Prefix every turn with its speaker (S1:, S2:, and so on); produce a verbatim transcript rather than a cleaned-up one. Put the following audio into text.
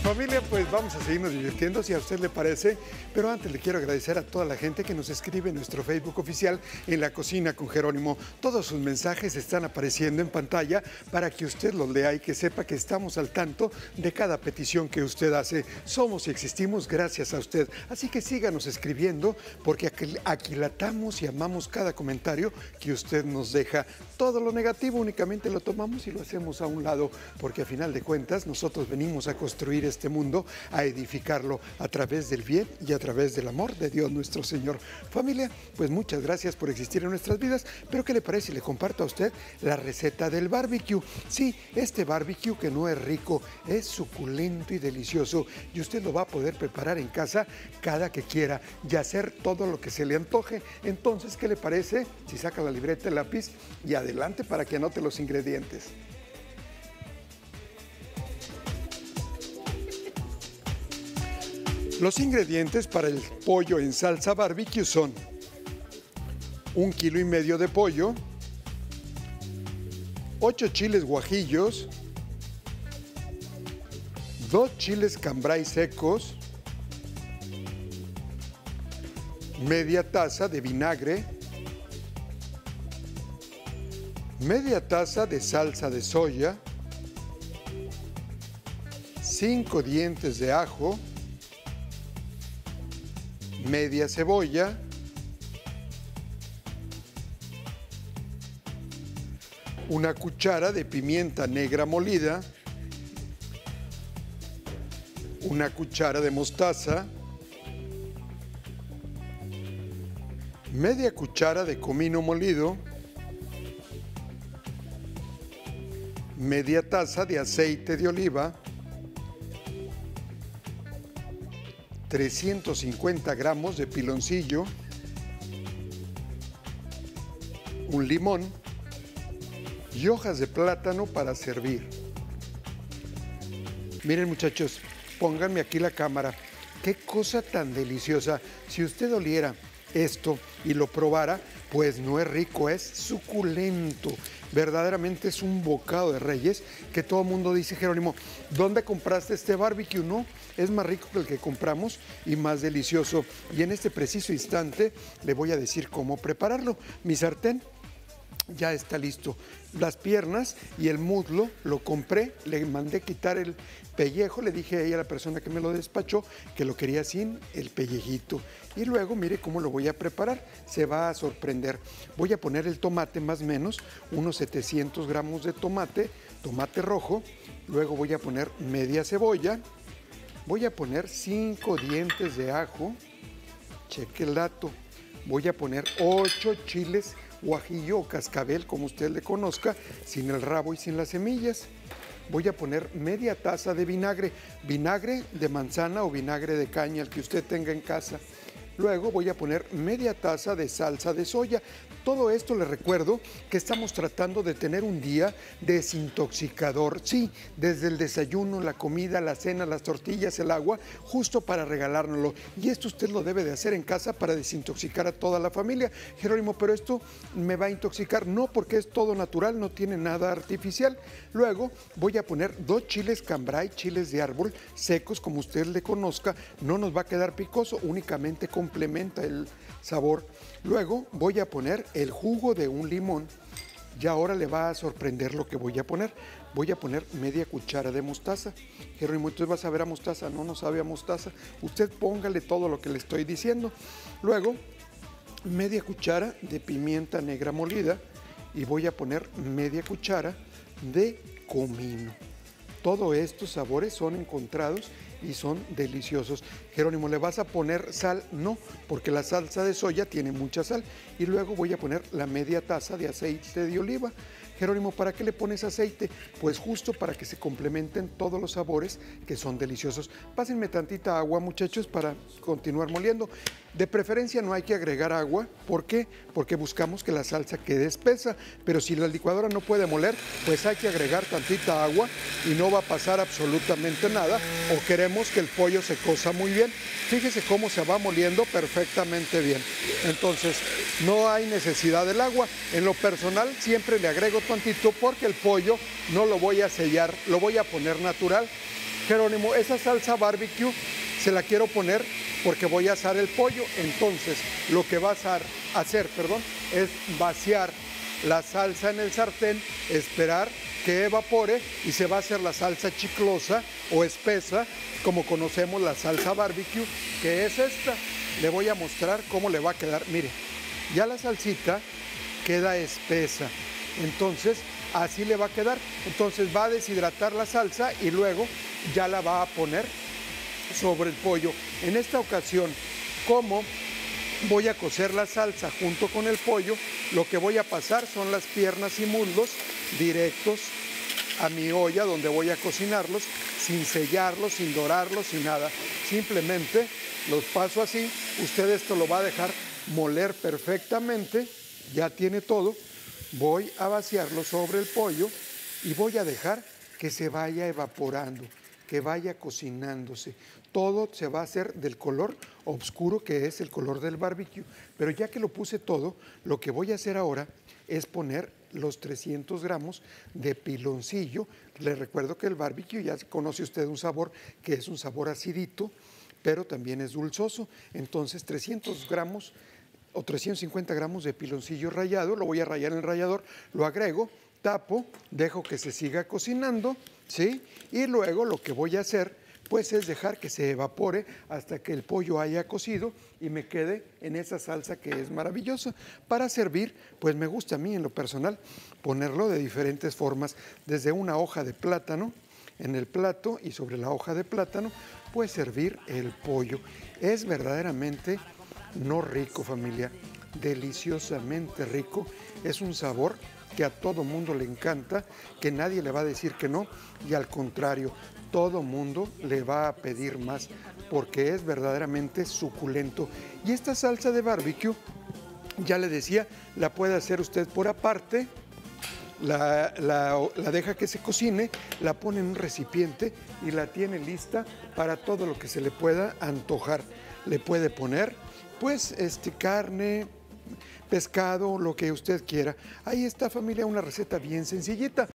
S1: Familia, pues vamos a seguirnos divirtiendo si a usted le parece, pero antes le quiero agradecer a toda la gente que nos escribe en nuestro Facebook oficial En la Cocina con Jerónimo. Todos sus mensajes están apareciendo en pantalla para que usted los lea y que sepa que estamos al tanto de cada petición que usted hace. Somos y existimos gracias a usted, así que síganos escribiendo porque aquilatamos y amamos cada comentario que usted nos deja. Todo lo negativo únicamente lo tomamos y lo hacemos a un lado, porque a final de cuentas nosotros venimos a construir este mundo, a edificarlo a través del bien y a través del amor de Dios nuestro Señor. Familia, pues muchas gracias por existir en nuestras vidas, pero ¿qué le parece si le comparto a usted la receta del barbecue? Sí, este barbecue que no es rico, es suculento y delicioso, y usted lo va a poder preparar en casa cada que quiera y hacer todo lo que se le antoje. Entonces, ¿qué le parece si saca la libreta, el lápiz y adelante para que anote los ingredientes? Los ingredientes para el pollo en salsa barbecue son un kilo y medio de pollo, ocho chiles guajillos, dos chiles cambray secos, media taza de vinagre, media taza de salsa de soya, cinco dientes de ajo, media cebolla, una cuchara de pimienta negra molida, una cuchara de mostaza, media cuchara de comino molido, media taza de aceite de oliva, trescientos cincuenta gramos de piloncillo, un limón y hojas de plátano para servir. Miren, muchachos, pónganme aquí la cámara. Qué cosa tan deliciosa. Si usted oliera esto y lo probara, pues no es rico, es suculento. Verdaderamente es un bocado de reyes que todo el mundo dice: Jerónimo, ¿dónde compraste este barbecue? No, es más rico que el que compramos y más delicioso. Y en este preciso instante le voy a decir cómo prepararlo. Mi sartén ya está listo. Las piernas y el muslo lo compré, le mandé quitar el pellejo, le dije a ella, a la persona que me lo despachó, que lo quería sin el pellejito. Y luego mire cómo lo voy a preparar, se va a sorprender. Voy a poner el tomate más o menos, unos setecientos gramos de tomate, tomate rojo, luego voy a poner media cebolla, voy a poner cinco dientes de ajo, cheque el dato, voy a poner ocho chiles guajillo o cascabel, como usted le conozca, sin el rabo y sin las semillas. Voy a poner media taza de vinagre, vinagre de manzana o vinagre de caña, el que usted tenga en casa. Luego voy a poner media taza de salsa de soya. Todo esto les recuerdo que estamos tratando de tener un día desintoxicador. Sí, desde el desayuno, la comida, la cena, las tortillas, el agua, justo para regalárnoslo. Y esto usted lo debe de hacer en casa para desintoxicar a toda la familia. Jerónimo, pero esto me va a intoxicar. No, porque es todo natural, no tiene nada artificial. Luego voy a poner dos chiles cambray, chiles de árbol, secos, como usted le conozca. No nos va a quedar picoso, únicamente con complementa el sabor. Luego voy a poner el jugo de un limón y ahora le va a sorprender lo que voy a poner. Voy a poner media cuchara de mostaza. Jerónimo, entonces vas a ver a mostaza. No, no sabe a mostaza. Usted póngale todo lo que le estoy diciendo. Luego media cuchara de pimienta negra molida y voy a poner media cuchara de comino. Todos estos sabores son encontrados y son deliciosos. Jerónimo, ¿le vas a poner sal? No, porque la salsa de soya tiene mucha sal. Y luego voy a poner la media taza de aceite de oliva. Jerónimo, ¿para qué le pones aceite? Pues justo para que se complementen todos los sabores que son deliciosos. Pásenme tantita agua, muchachos, para continuar moliendo. De preferencia no hay que agregar agua. ¿Por qué? Porque buscamos que la salsa quede espesa. Pero si la licuadora no puede moler, pues hay que agregar tantita agua y no va a pasar absolutamente nada. O queremos que el pollo se cosa muy bien. Fíjese cómo se va moliendo perfectamente bien. Entonces, no hay necesidad del agua. En lo personal, siempre le agrego tantito porque el pollo no lo voy a sellar, lo voy a poner natural. Jerónimo, esa salsa barbecue se la quiero poner porque voy a asar el pollo. Entonces, lo que vas a hacer, perdón, es vaciar la salsa en el sartén, esperar que evapore y se va a hacer la salsa chiclosa o espesa, como conocemos la salsa barbecue, que es esta. Le voy a mostrar cómo le va a quedar. Mire, ya la salsita queda espesa. Entonces, así le va a quedar. Entonces va a deshidratar la salsa y luego ya la va a poner sobre el pollo. En esta ocasión, como voy a cocer la salsa junto con el pollo, lo que voy a pasar son las piernas y muslos directos a mi olla donde voy a cocinarlos, sin sellarlos, sin dorarlos, sin nada. Simplemente los paso así. Usted esto lo va a dejar moler perfectamente. Ya tiene todo. Voy a vaciarlo sobre el pollo y voy a dejar que se vaya evaporando, que vaya cocinándose. Todo se va a hacer del color oscuro que es el color del barbecue. Pero ya que lo puse todo, lo que voy a hacer ahora es poner los trescientos gramos de piloncillo. Le recuerdo que el barbecue ya conoce usted un sabor que es un sabor acidito, pero también es dulzoso. Entonces trescientos gramos o trescientos cincuenta gramos de piloncillo rallado, lo voy a rallar en el rallador, lo agrego, tapo, dejo que se siga cocinando, ¿sí? Y luego lo que voy a hacer pues es dejar que se evapore hasta que el pollo haya cocido y me quede en esa salsa que es maravillosa. Para servir, pues me gusta a mí en lo personal ponerlo de diferentes formas, desde una hoja de plátano en el plato y sobre la hoja de plátano pues servir el pollo. Es verdaderamente no rico, familia, deliciosamente rico. Es un sabor que a todo mundo le encanta, que nadie le va a decir que no, y al contrario, todo mundo le va a pedir más porque es verdaderamente suculento. Y esta salsa de barbecue, ya le decía, la puede hacer usted por aparte, la, la, la deja que se cocine, la pone en un recipiente y la tiene lista para todo lo que se le pueda antojar. Le puede poner pues este, carne, pescado, lo que usted quiera. Ahí está, familia, una receta bien sencillita.